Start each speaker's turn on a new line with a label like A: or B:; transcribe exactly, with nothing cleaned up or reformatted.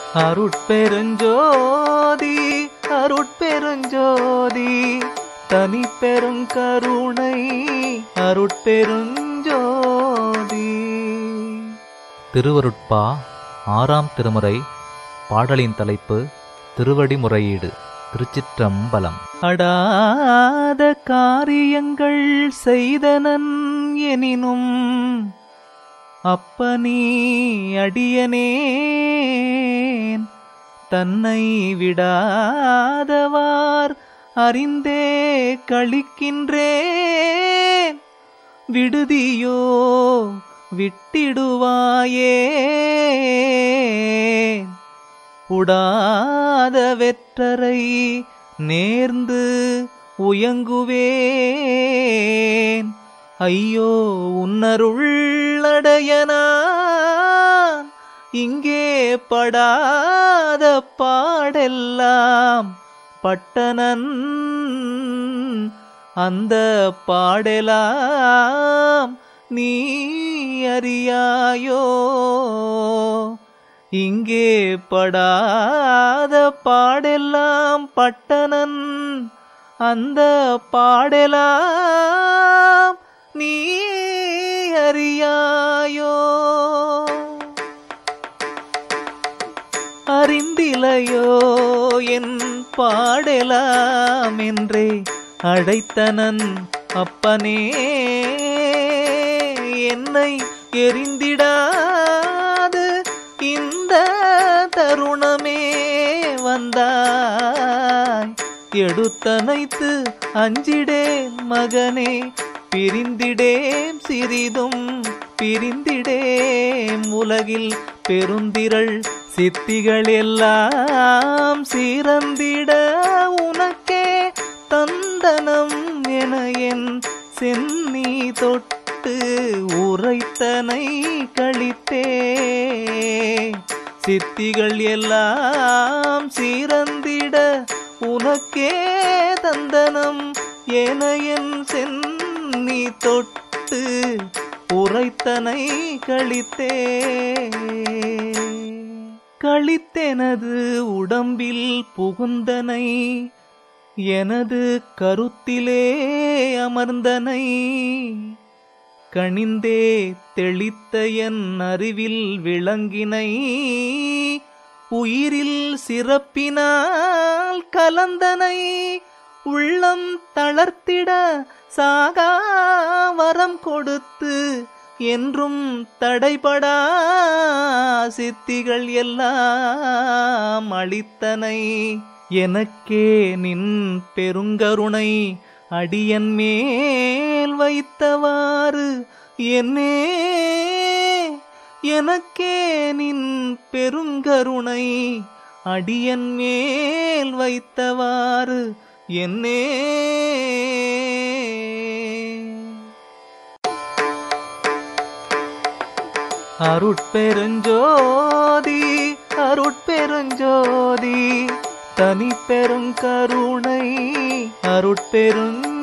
A: அருட்பெருஞ்சோதி அருட்பெருஞ்சோதி தனி பெருங்கருணை அருட்பெருஞ்சோதி.
B: திருவருட்பா ஆறாம் திருமுறை. பாடலின் தலைப்பு திருவடி முறையீடு. திருச்சிற்றம்பலம்.
A: அடாத காரியங்கள் செய்தனன் எனினும் அப்பனீ அடியனேன் தன்னை விடாதவார் அறிந்தே கழிக்கின்றேன். விடுதியோ விட்டிடுவாயே உடாத வெற்றரை நேர்ந்து உயங்குவேன். ஐயோ உன்னருள்ளடையனான் இங்கே படாத பாடெல்லாம் பட்டனன் அந்த பாடெல்லாம் நீ அறியாயோ. இங்கே படாத பாடெல்லாம் பட்டனன் அந்த பாடெல்லாம் நீ அறியாயோ. அறிந்திலையோ என் பாடெலாம் என்றே அழைத்தனன் அப்பனே என்னை எரிந்திடாது இந்த தருணமே வந்தாய். எடுத்தனைத்து அஞ்சிடேன் மகனே பிரிந்திடேம் சிறிதும் பிரிந்திடேம். உலகில் பெருந்திரள் சித்திகள் எல்லாம் சீரந்திட உனக்கே தந்தனம் என என் சென்னி தொட்டு உரைத்தனை கழித்தே. சித்திகள் எல்லாம் சீரந்திட உனக்கே தந்தனம் என என் சென்னி தொட்டு உரைத்தனை கழித்தே. கழித்தெனது உடம்பில் புகுந்தனை எனது கருத்திலே அமர்ந்தனை கணிந்தே தெளித்த என் அறிவில் விளங்கினை உயிரில் சிறப்பினால் கலந்தனை உள்ளம் தளர்த்திட சாகா வரம் கொடுத்து என்றும் தடைபடா சித்திகள் எல்லாம் அளித்தனை. எனக்கே நின் பெருங்கருணை அடியன் மேல் வைத்தவாறு என்னே எனக்கே நின் பெருங்கருணை அடியன் மேல் வைத்தவாறு என்னே. அருட்பெருஞ்சோதி அருட்பெருஞ்சோதி தனி பெருங்கருணை அருட்பெருஞ்சோதி.